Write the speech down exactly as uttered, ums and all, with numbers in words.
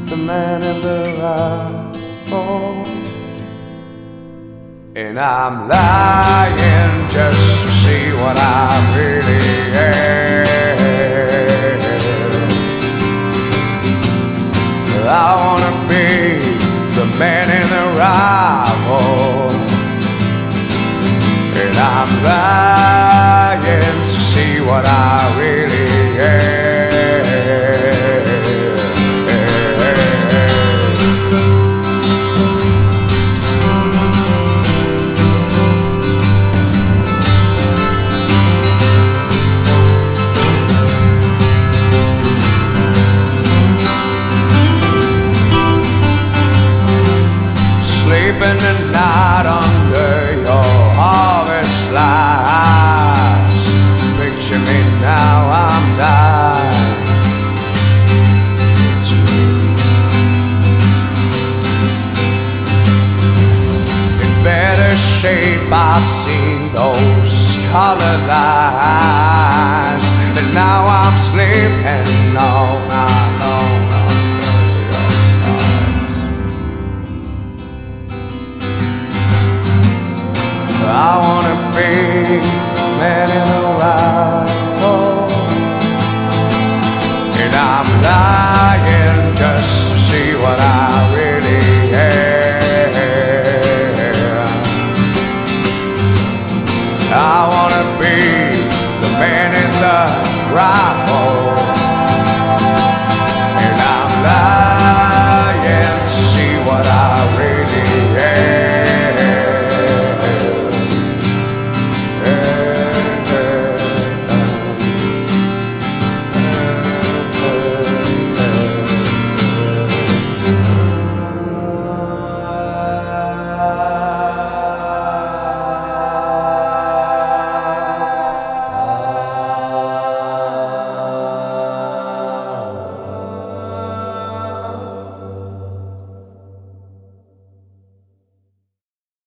the man in the rifle. And I'm lying just to see what I really am. I wanna be the man in the rifle. And I'm lying to see what I really am. Sleeping the night under your harvest lights. Picture me now, I'm dying. In better shape, I've seen those color lines, and now I'm sleeping on